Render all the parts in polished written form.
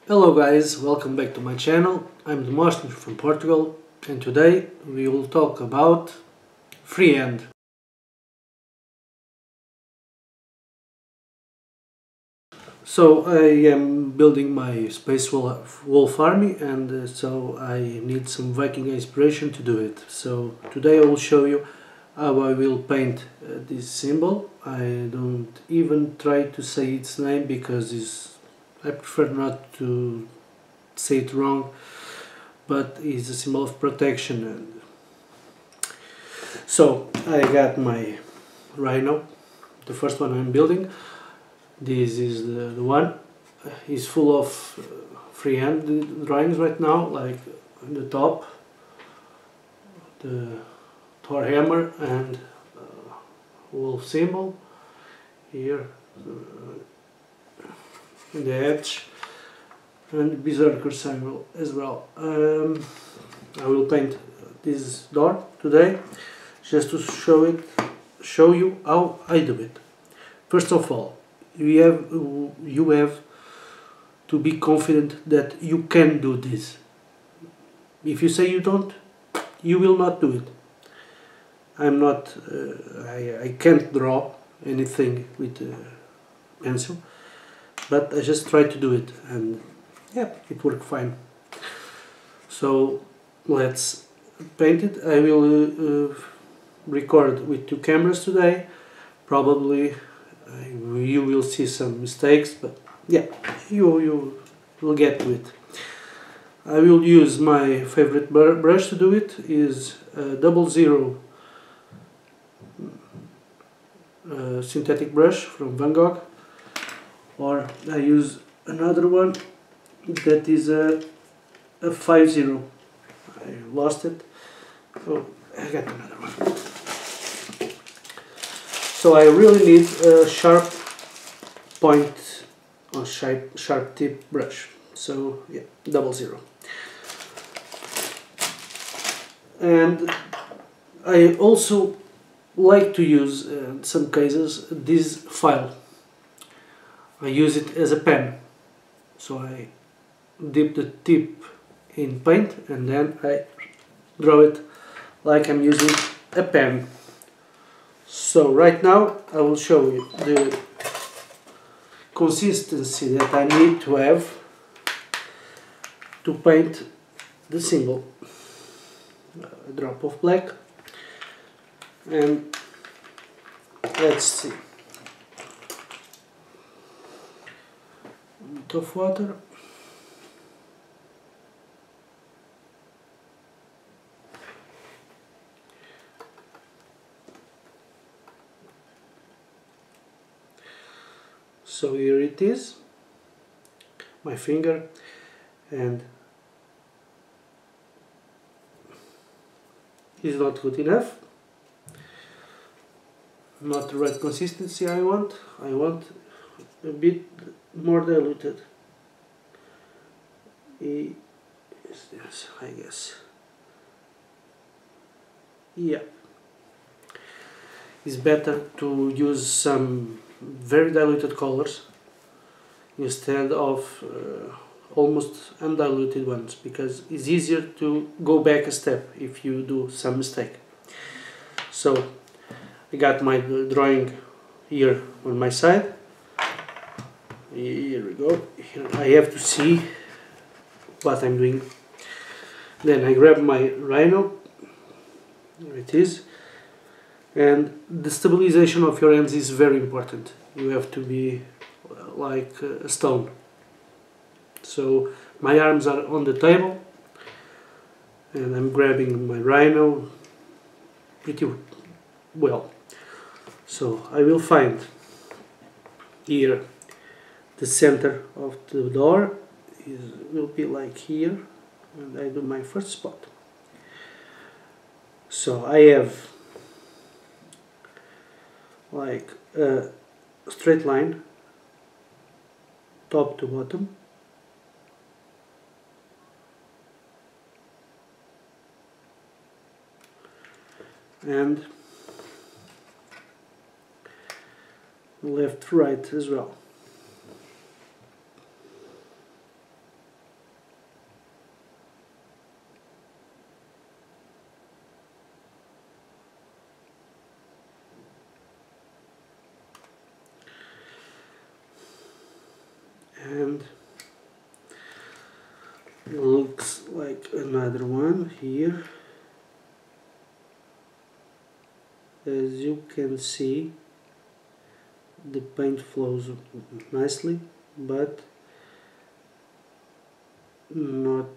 Hello guys, welcome back to my channel. I'm Demóstenes from Portugal and today we will talk about freehand. So I am building my Space Wolf army and so I need some Viking inspiration to do it. So today I will show you how I will paint this symbol. I don't even try to say its name because I prefer not to say it wrong, but it's a symbol of protection. And so I got my rhino, the first one I'm building. This is the one. It's full of freehand drawings right now, like on the top, the Thor hammer and wolf symbol here in the edge, and berserker symbol as well. I will paint this door today just to show you how I do it. First of all, you have to be confident that you can do this. If you say you don't, you will not do it. I'm not I can't draw anything with a pencil, but I just try to do it, and yeah, it worked fine. So let's paint it. I will record with two cameras today. Probably you will see some mistakes, but yeah, you will get to it. I will use my favorite brush to do it. Is a 00 synthetic brush from Van Gogh, or I use another one that is a 50. I lost it, so I got another one. So I really need a sharp point or sharp tip brush. So yeah, 00. And I also like to use in some cases this file. I use it as a pen. So I dip the tip in paint and then I draw it like I'm using a pen. So right now I will show you the consistency that I need to have to paint the symbol. A drop of black, and let's see, a bit of water. So here it is, my finger, and it's not good enough, not the right consistency I want a bit more diluted. Is this, I guess, yeah. It's better to use some very diluted colors instead of almost undiluted ones, because it's easier to go back a step if you do some mistake. So I got my drawing here on my side. Here we go. Here I have to see what I'm doing. Then I grab my rhino. Here it is. And the stabilization of your hands is very important. You have to be like a stone. So my arms are on the table and I'm grabbing my rhino pretty well. So I will find here the center of the door will be like here, and I do my first spot. So I have like a straight line top to bottom, and left to right as well. looks like another one here. As you can see, the paint flows nicely, but not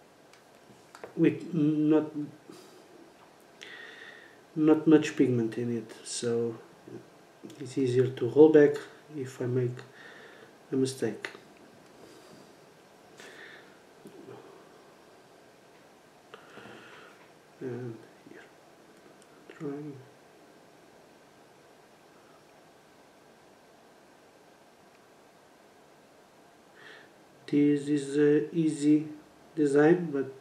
much pigment in it, so it's easier to hold back if I make a mistake. And here, drawing. This is an easy design, but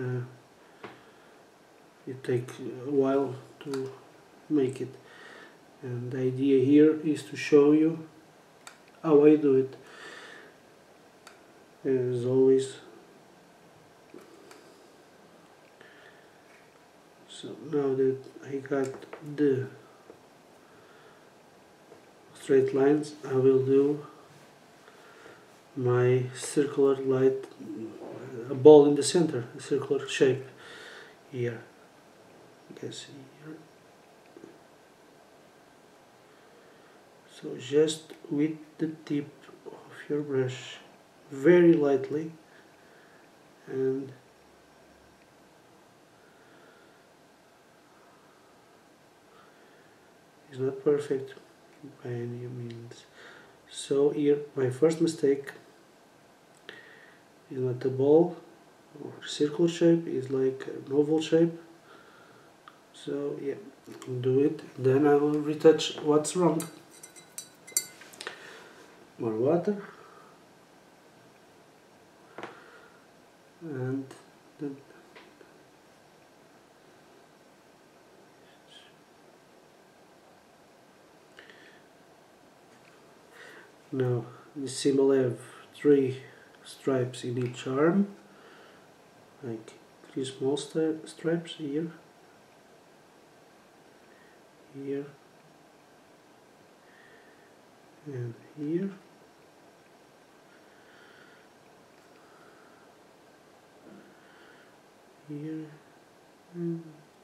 it takes a while to make it. And the idea here is to show you how I do it. As always, so now that I got the straight lines, I will do my circular light, a ball in the center, a circular shape here. You can see here. So just with the tip of your brush, very lightly, and it's not perfect by any means. So here my first mistake is not a ball or circle shape, is like an oval shape. So yeah, do it, then I will retouch what's wrong. More water, and then now the symbol have 3 stripes in each arm, like 3 small stripes here, here, and here. Here and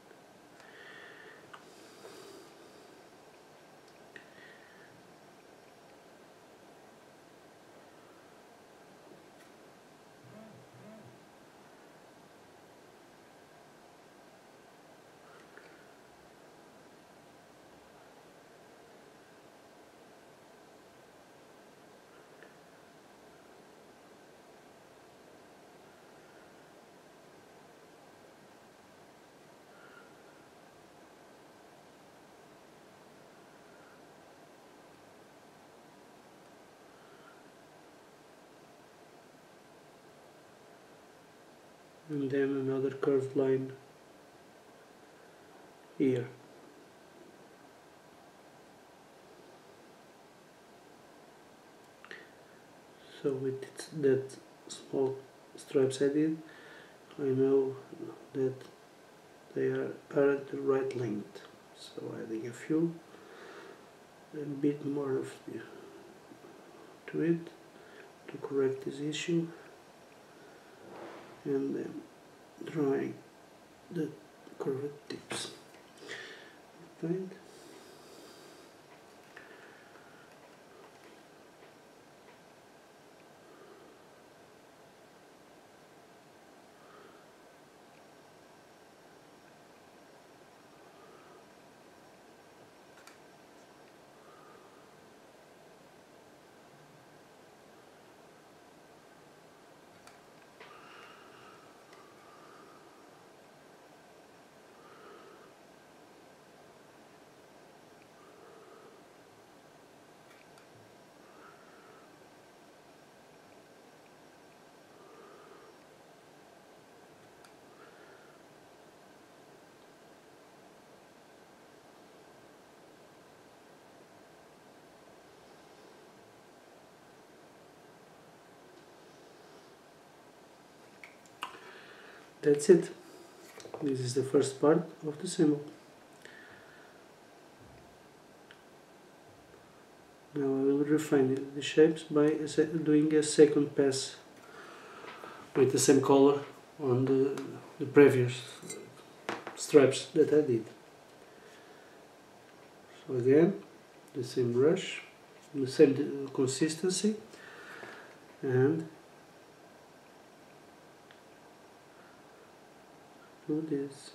then another curved line here. So with that small stripes I did, I know that they are at the right length. So adding a bit more of to it to correct this issue, and then drawing the curved tips. Right. That's it. This is the first part of the symbol. Now I will refine the shapes by doing a second pass with the same color on the previous stripes that I did. So again, the same brush, the same consistency, and do this.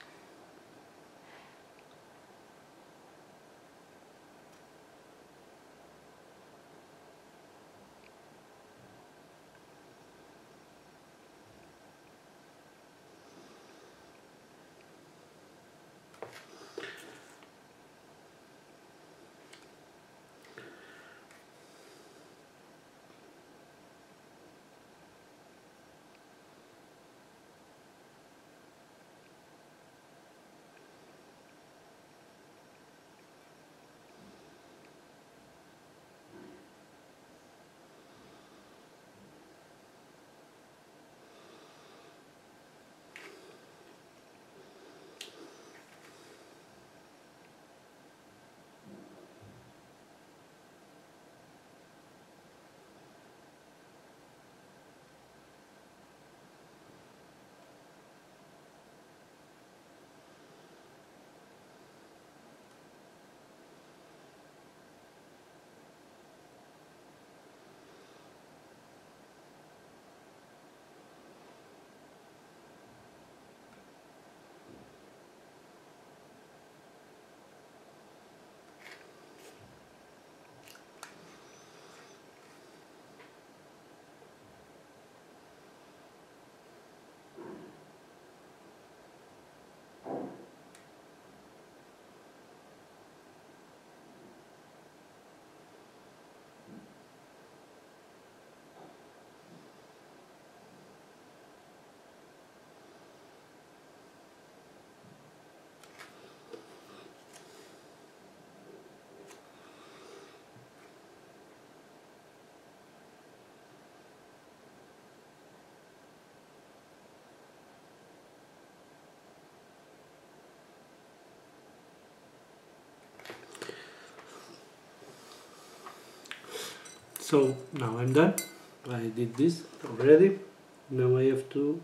So now I'm done. I did this already. Now I have to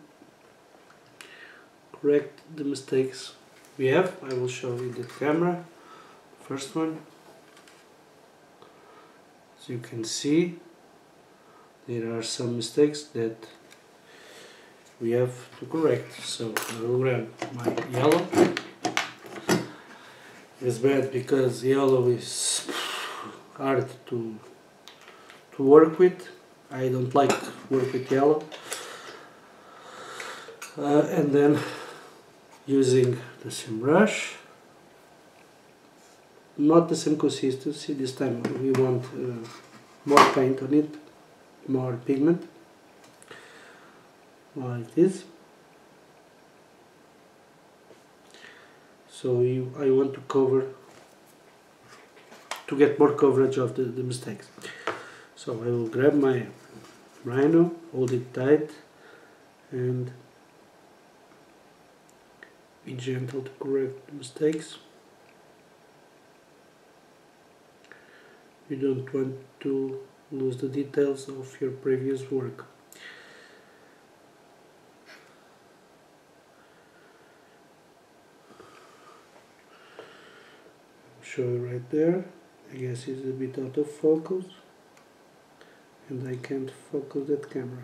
correct the mistakes we have. I will show you the camera. First one. As you can see, there are some mistakes that we have to correct. So I will grab my yellow. It's bad because yellow is hard to work with. I don't like work with yellow. And then using the same brush, not the same consistency. This time we want more paint on it, more pigment, like this. So I want to cover, to get more coverage of the mistakes. So I will grab my Rhino, hold it tight, and be gentle to correct the mistakes. You don't want to lose the details of your previous work. Show you right there. I guess it's a bit out of focus, and I can't focus that camera.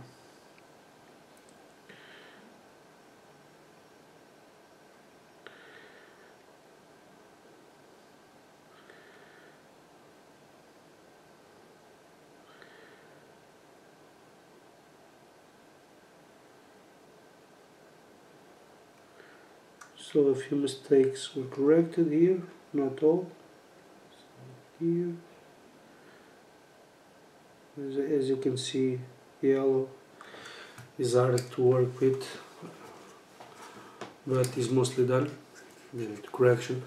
So a few mistakes were corrected here, not all. So here, as you can see, yellow is hard to work with, but is mostly done. The correction.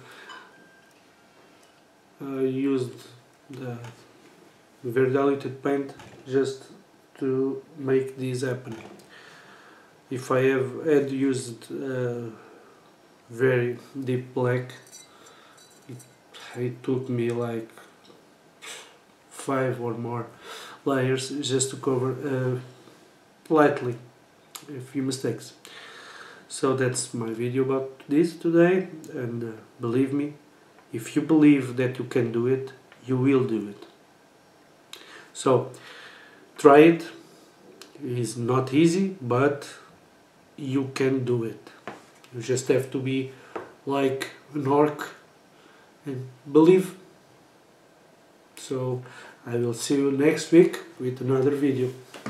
I used the very diluted paint just to make this happen. If I had used very deep black, it took me like 5 or more layers just to cover lightly a few mistakes. So that's my video about this today, and believe me, if you believe that you can do it, you will do it. So try it. It's not easy, but you can do it. You just have to be like an orc and believe. So I will see you next week with another video.